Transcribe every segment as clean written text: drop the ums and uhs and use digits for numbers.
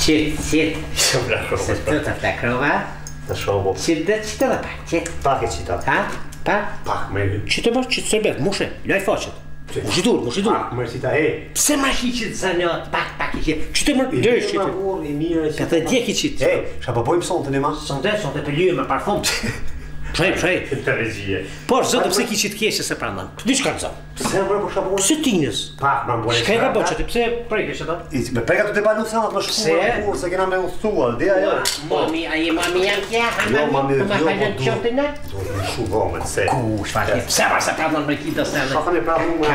Sit. Se tot la crova. Нашел. Sit la parte. Пахе читал. Пах, мы. Ce te trebuie? Mușe, le-ai face. Mușidur. Пах, мы читал. Эй. Se mai hici zanot, pac, ce te mă Эй, Pe te dechicit. Эй, și apoi îmi sunt nema. Sunt pe lieu, mă parfum. Păi. Televizie. Poți să se hici cheșe să prandam. Nici canța. Să mă rău și apoi. Se tines. Pach, m-am bune. Și ca băce, te pregătește, da? Me pega tu te bani să mă școală, să că n-am meu stual, de aia. Mami am chiar. Mami, fac ciotena. Šu vomen se. Cu șfache. Seama să prandam pe chita asta. Šta sam je pravno mu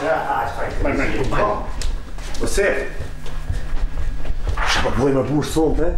Você? Și apoi mă bur sunt, ne?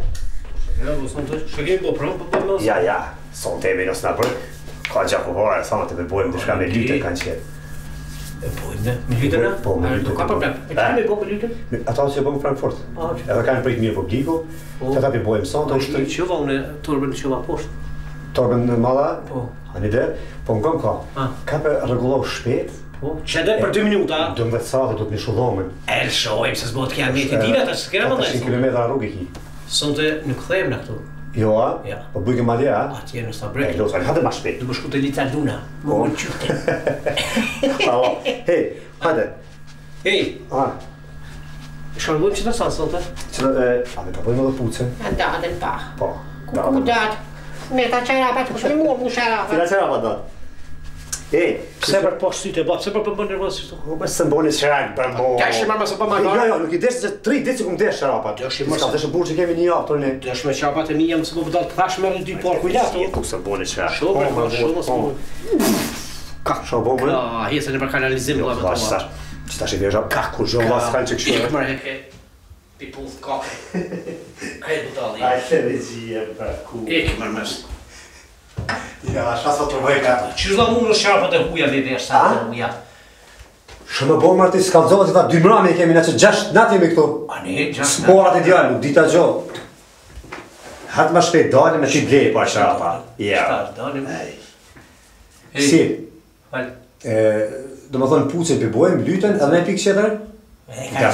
Ja, sunt tebe no snapper. Ka gjaku vare, sa te bojmë diçka me lyte kanë qenë. Me lytën? Po, me lytën. Ka problem. Me bojmë lytën? Ata që bojmë Frankfurt. Edhe kanë prit mirë publiku. Ata pi bojmë sonte. Do të qova unë turbën qova poshtë. Torben në malla? Po. Ani ide? Po më ka. Ka për rregulloj shpejt. Po. Çdo për 2 minuta. 12 sa do të më shullomën. El shojmë se s'bot kja me të dira të s'kera më 100 kilometra rrugë ki. Sonte nuk thejmë në këtu. Jo, a? Po bëjmë madje, a? Atje në Stabrek. Lozan, hajde më shpejt. Du më shku të Lica Luna. Më më qyte. Hej, hajde. Hej. Shërbujmë që të sanë sonte? A me të bëjmë edhe pucën? Datën pa. Po. Ku datë? Me ta qajrapat, ku shme mua mu sharapat. Cila qajrapat datë? Ej, pse për poshtë syte, pse për bën nervoz kështu? Po se mboni shrag për mo. Tash më se po më ka. Jo, nuk i desh se 3 ditë që kum desh sharapat. Ska desh burr që kemi një javë tonë. Desh me sharapat e mia, më se po dal të thash merr 2 por kujdes. Ku se mboni shrag. Shumë. Ka shoh bomën. Ah, hesa në për kanalizim do të thonë. Që tash e vjeja ka kur zhova s'kan që kështu. Më reke. People cock. Kredo dalli. Ai televizie për ku. Ik më mes. Ja, așa s-a truvăica. Që zla mund në sharpët e huja dhe dhe sa të huja? Shumë bo marti s'kallzova të ta 2 mrami kemi na që 6 natë jemi këtu. A ne, 6 natë? Sporat e djallë, nuk dita gjo. Hatë ma shpejt dalim e ti blej pa sharapa. Ja. Dalim. Si? Fal. Do më thonë pucën për bojmë, lytën, edhe me pikë qëtër? Ka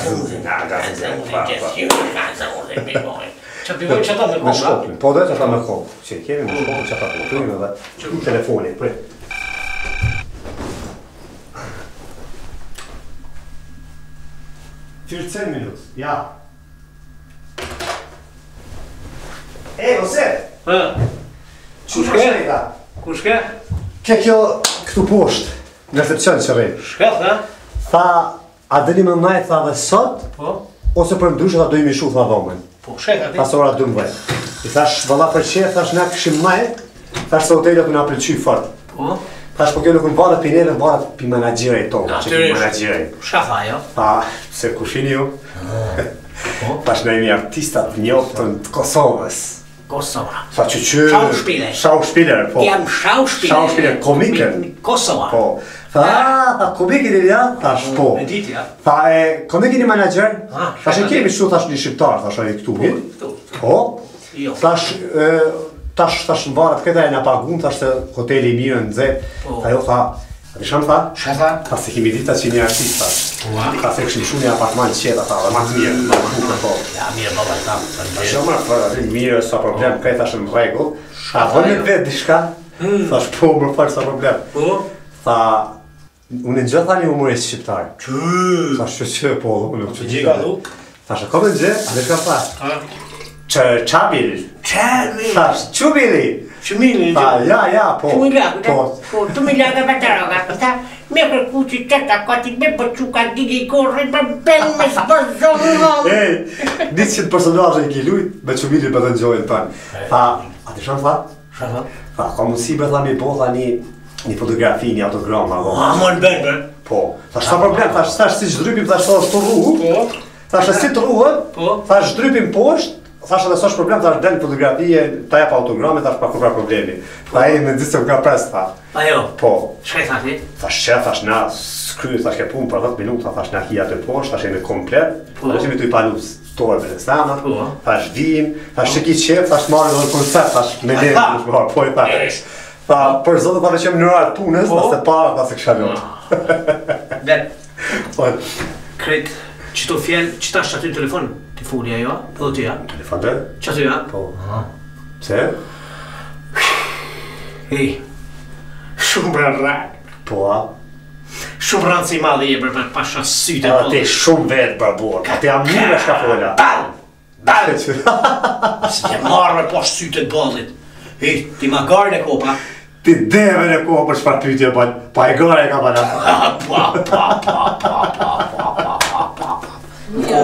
zëndë. Që pivoj që ata me kohë, shkoplin, po dhe që ata me kohë. Që kemi me shkoplin që ata kohë, edhe telefonin, prej. Fyrë 10 minut, ja. Ose! Ku shke? Ku shke? Ke kjo këtu poshtë, në recepcion që rejnë. Shke, Tha, a dëni më mnaj, tha dhe sot, ose për ndryshe tha do imi shu, tha dhomën. Po, shek ati? Pas ora 12. I thash, valla për qe, thash na këshim majt, thash se hotelet në apërqy fort. Po? Thash, po kjo nuk në valet për neve, valet për menagjerej tonë, që për menagjerej. Shka tha, jo? Tha, se kushin ju? Thash, ne jemi artistat njoftën të Kosovës. Kosova. Tha që Schauspieler, po. Jam schauspieler. Schauspieler, komiker. Kosova. Po. Tha, komikin i ja? Thash, po. E dit, ja. Tha, komikin i menagjer? Thash, e kemi shu, thash, një shqiptar, thash, e këtu vit. Po. Thash, tash në varat këta e në pagun, thash se hoteli i mirë në zet. Tha jo, tha, a di shanë tha? Shata? Tha se kemi dita që një artist, tha se këshim shu një apartman qeta, tha, dhe ma të mirë, ma të bukë, po. Ja, mirë, baba, ta. Tha shumë, mirë, sa problem, këta tash në regull. A dhe me vetë dishka? Thash, po, më falë, sa problem. Tha, unë në gjë tha një humorist shqiptar. Thash, që, po, unë që Gjika du? Thash, kom në gjë, a dhe shka tha? Qabil. Thash, qubili. Shumili. Tha, ja, po. Po, tu mi laga për të roga. Tha, me kërku që qëta, ka ti me për quka digi korri për ben me shpërzonë. Ej, 100 personazhe i ki lujt, me qubili për të njojnë tanë. Tha, a të shanë tha? Shata? Tha, ka mundësi tha mi po, tha një fotografi, një autogram, a më në bënë, Po. Thash, sa problem, thash, si shdrypim, thash, sa është të rrugë. Thash, si të rrugë, thash, shdrypim poshtë, thash, edhe sa është problem, thash, del fotografie, ta jep autograme, thash, pa kur problemi. Tha, me disë se më ka pres, tha. Ajo? Po. Shkaj tha ti? Thash, thash, na, skry, thash, ke punë për 10 minuta, thash, na hija të poshtë, thash, jemi komplet, thash, jemi të i palus torbe në sama, thash, vim, thash, që ki qef, thash, marrë edhe koncert, thash, me lejë, po i thash. Tha, për zotë, tha, që jemi në rarë punës, tha se para, tha se kësha lorë. Ben, kret Që të fjallë, që ta shtë aty në telefon? Të folja jo? Edhe të ja? Telefon të? Që aty ja? Po. Pse? Hej, shumë rarrak. Po, a? Shumë rëndë si madhe je për pasha syte A ti shumë vetë barbor, a ti am një me shka folja. Bal! Si t'je marrë me poshtë syte të bëllit. Hej, ti ma garën e kopa. Ti deve në kohë për shfar pytje, pa e gare e ka bana. Pa.